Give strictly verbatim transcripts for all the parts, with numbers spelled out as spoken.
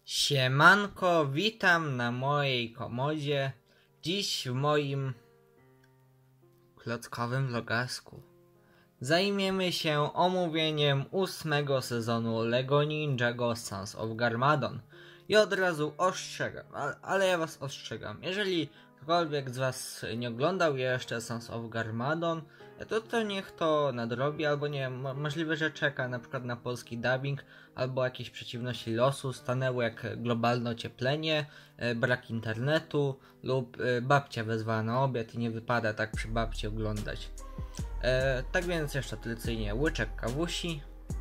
Siemanko, witam na mojej komodzie. Dziś w moim klockowym vlogasku zajmiemy się omówieniem ósmego sezonu LEGO Ninjago Sons of Garmadon. I od razu ostrzegam, ale ja was ostrzegam, jeżeli ktokolwiek z was nie oglądał jeszcze Sons of Garmadon, to to niech to nadrobi, albo nie, możliwe, że czeka na przykład na polski dubbing, albo jakieś przeciwności losu stanęły, jak globalne ocieplenie, brak internetu lub babcia wezwała na obiad i nie wypada tak przy babci oglądać. E, tak więc jeszcze tradycyjnie łyczek kawusi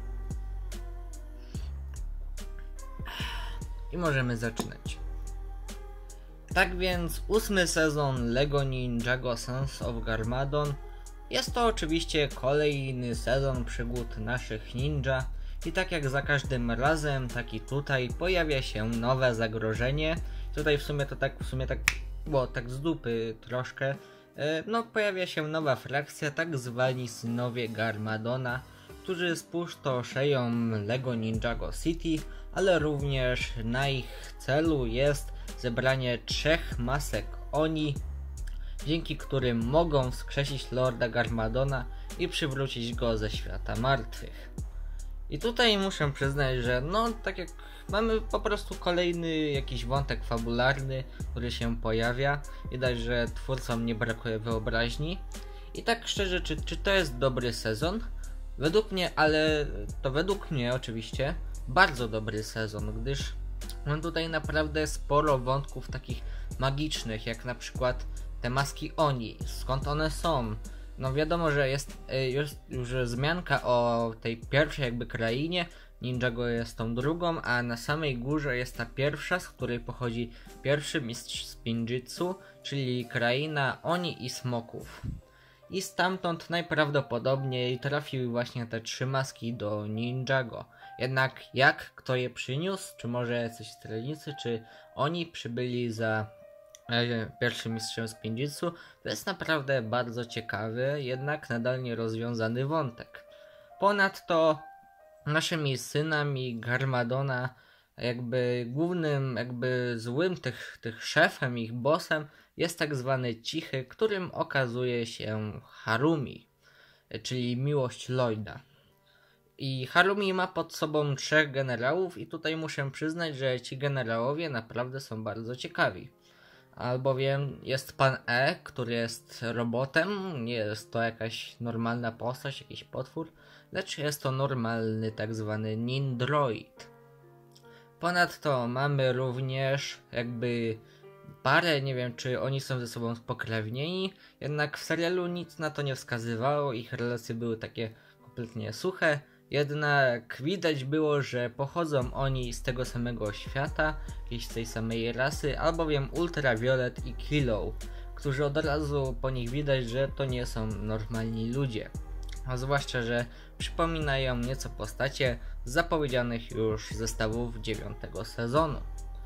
i możemy zaczynać. Tak więc ósmy sezon LEGO Ninjago Sons of Garmadon jest to oczywiście kolejny sezon przygód naszych ninja i tak jak za każdym razem, tak i tutaj pojawia się nowe zagrożenie. Tutaj w sumie to tak, w sumie tak, bo tak z dupy troszkę, no pojawia się nowa frakcja, tak zwani synowie Garmadona, którzy spustoszeją LEGO Ninjago City, ale również na ich celu jest zebranie trzech masek Oni, dzięki którym mogą wskrzesić Lorda Garmadona i przywrócić go ze świata martwych. I tutaj muszę przyznać, że no tak jak mamy po prostu kolejny jakiś wątek fabularny, który się pojawia. Widać, że twórcom nie brakuje wyobraźni. I tak szczerze, czy, czy to jest dobry sezon? Według mnie, ale to według mnie oczywiście bardzo dobry sezon, gdyż mam tutaj naprawdę sporo wątków takich magicznych, jak na przykład te maski Oni, skąd one są. No wiadomo, że jest już, już wzmianka o tej pierwszej jakby krainie, Ninjago jest tą drugą, a na samej górze jest ta pierwsza, z której pochodzi pierwszy mistrz Spinjitzu, czyli kraina Oni i Smoków. I stamtąd najprawdopodobniej trafiły właśnie te trzy maski do Ninjago. Jednak jak, kto je przyniósł, czy może jacyś strażnicy, czy oni przybyli za pierwszym mistrzem Spinjitzu, to jest naprawdę bardzo ciekawy, jednak nadal nierozwiązany wątek. Ponadto naszymi synami Garmadona, jakby głównym, jakby złym tych, tych szefem, ich bossem jest tak zwany Cichy, którym okazuje się Harumi, czyli miłość Lloyda. I Harumi ma pod sobą trzech generałów i tutaj muszę przyznać, że ci generałowie naprawdę są bardzo ciekawi. Albowiem jest pan E, który jest robotem, nie jest to jakaś normalna postać, jakiś potwór, lecz jest to normalny tak zwany Nindroid. Ponadto mamy również jakby parę, nie wiem czy oni są ze sobą spokrewnieni, jednak w serialu nic na to nie wskazywało, ich relacje były takie kompletnie suche. Jednak widać było, że pochodzą oni z tego samego świata, jakiejś tej samej rasy, albowiem Ultraviolet i Kilo, którzy od razu po nich widać, że to nie są normalni ludzie. A zwłaszcza, że przypominają nieco postacie z zapowiedzianych już zestawów dziewiątego sezonu.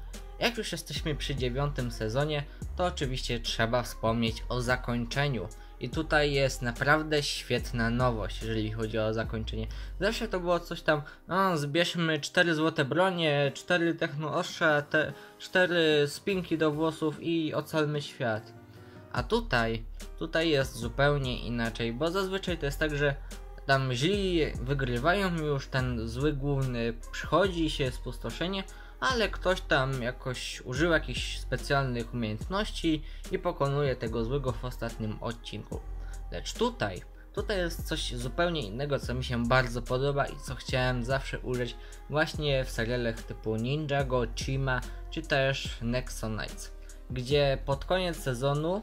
Jak już jesteśmy przy dziewiątym sezonie, to oczywiście trzeba wspomnieć o zakończeniu. I tutaj jest naprawdę świetna nowość, jeżeli chodzi o zakończenie. Zawsze to było coś tam, no zbierzmy cztery złote bronie, cztery techno-ostrza, te cztery spinki do włosów i ocalmy świat. A tutaj, tutaj jest zupełnie inaczej, bo zazwyczaj to jest tak, że tam źli wygrywają, już ten zły główny przychodzi się spustoszenie, ale ktoś tam jakoś użył jakichś specjalnych umiejętności i pokonuje tego złego w ostatnim odcinku. Lecz tutaj, tutaj jest coś zupełnie innego, co mi się bardzo podoba i co chciałem zawsze użyć właśnie w serialach typu Ninjago, Chima czy też Nexonites, gdzie pod koniec sezonu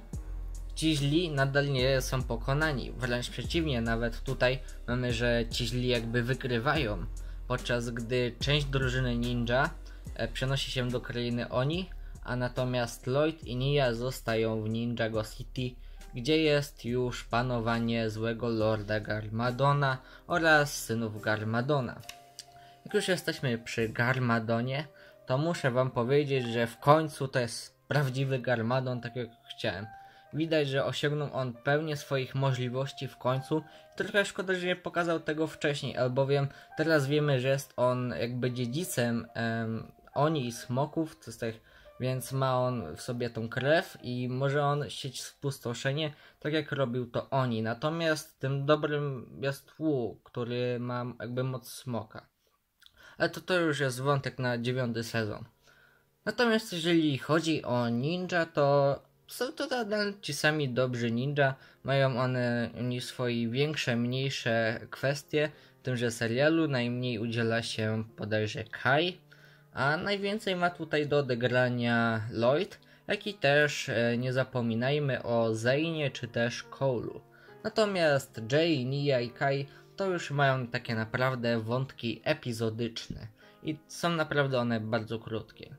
ci źli nadal nie są pokonani, wręcz przeciwnie, nawet tutaj mamy, że ci źli jakby wygrywają, podczas gdy część drużyny ninja przenosi się do krainy Oni, a natomiast Lloyd i Nia zostają w Ninjago City, gdzie jest już panowanie złego Lorda Garmadona oraz synów Garmadona. Jak już jesteśmy przy Garmadonie, to muszę wam powiedzieć, że w końcu to jest prawdziwy Garmadon, tak jak chciałem. Widać, że osiągnął on pełnię swoich możliwości w końcu. Trochę szkoda, że nie pokazał tego wcześniej, albowiem teraz wiemy, że jest on jakby dziedzicem em, oni i smoków, to jest tak, więc ma on w sobie tą krew i może on sieć spustoszenie, tak jak robił to oni. Natomiast tym dobrym jest Wu, który ma jakby moc smoka. Ale to, to już jest wątek na dziewiąty sezon. Natomiast jeżeli chodzi o ninja, to są to nadal ci sami dobrzy ninja. Mają one oni swoje większe, mniejsze kwestie. W tymże serialu najmniej udziela się bodajże Kai, a najwięcej ma tutaj do odegrania Lloyd, jak i też e, nie zapominajmy o Zainie czy też Cole'u. Natomiast Jay, Nia i Kai to już mają takie naprawdę wątki epizodyczne i są naprawdę one bardzo krótkie.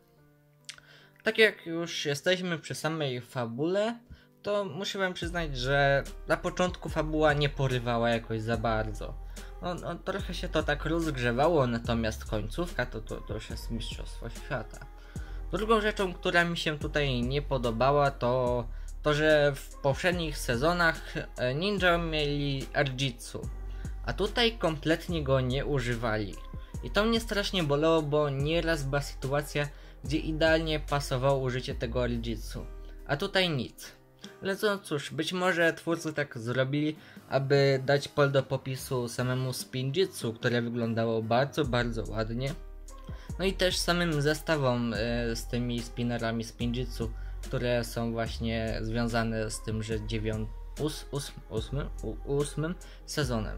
Tak jak już jesteśmy przy samej fabule, to muszę wam przyznać, że na początku fabuła nie porywała jakoś za bardzo. No, no, trochę się to tak rozgrzewało, natomiast końcówka to, to, to już jest mistrzostwo świata. Drugą rzeczą, która mi się tutaj nie podobała, to to, że w poprzednich sezonach ninja mieli Arjitsu, a tutaj kompletnie go nie używali. I to mnie strasznie bolało, bo nieraz była sytuacja, gdzie idealnie pasowało użycie tego Arjitsu, a tutaj nic. Ale co, cóż, być może twórcy tak zrobili, aby dać pole do popisu samemu Spinjitsu, które wyglądało bardzo, bardzo ładnie. No i też samym zestawom y, z tymi spinnerami Spinjitsu, które są właśnie związane z tym, że dziewią... Ós, ós, ósmym, ósmym sezonem.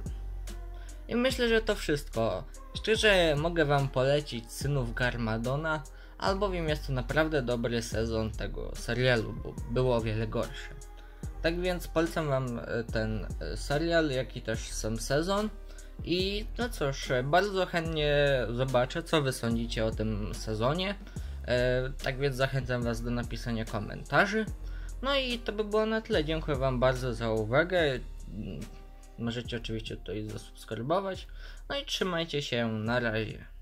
I myślę, że to wszystko. Szczerze mogę wam polecić Synów Garmadona, albowiem jest to naprawdę dobry sezon tego serialu, bo było o wiele gorsze. Tak więc polecam wam ten serial, jak i też sam sezon. I no cóż, bardzo chętnie zobaczę, co wy sądzicie o tym sezonie. E, tak więc zachęcam was do napisania komentarzy. No i to by było na tyle. Dziękuję wam bardzo za uwagę. Możecie oczywiście tutaj zasubskrybować. No i trzymajcie się, na razie.